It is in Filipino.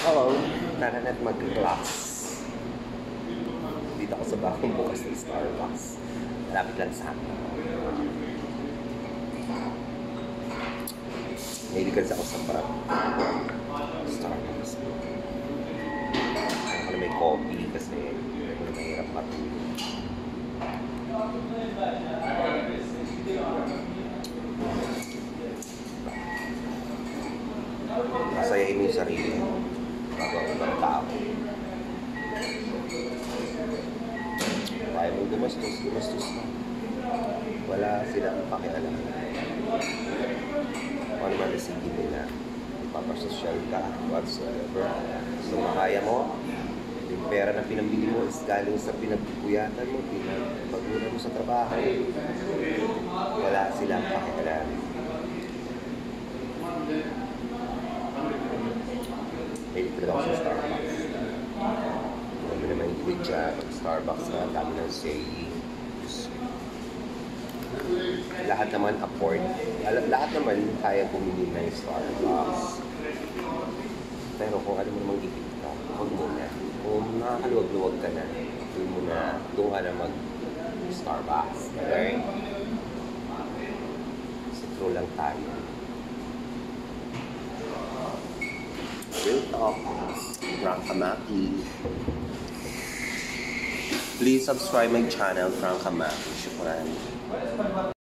Hello, nananet mag-class. Dito ako sa bagong bukas ng Starbucks. Malapit lang sa akin. Mahilig kasi ako sa Starbucks. Ayaw ko na may coffee kasi ayaw ko na mahirap matulog. Masayahin mo yung sarili bago ang ibang tao. Kaya mong gumastos na. Wala silang pakialam. Kung ano man nasigin nila, ipapasosyal ka, whatsoever. So makaya mo, yung pera na pinambili mo is galing sa pinagpupuyatan mo, pinagpagulan mo sa trabaho. Wala silang pakialam. Mahilig talaga ako sa Starbucks. Alam mo naman yung tweet siya, Starbucks na dami ng sayings. Lahat naman afford. Lahat naman kaya bumili ng Starbucks. Pero kung ano mo namang gigit ka, huwag mo na. Kung nakakaluwag-luwag ka na, doon ka na mag-Starbucks. Okay? Kasi true lang tayo. Real talk. Franca Maki. Please subscribe my channel, Franca Maki. Shukran.